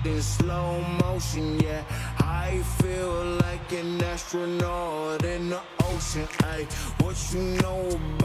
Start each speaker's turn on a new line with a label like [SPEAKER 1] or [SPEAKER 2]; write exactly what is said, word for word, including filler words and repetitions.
[SPEAKER 1] in slow motion, yeah. I feel like an astronaut in the ocean, ayy. What you know about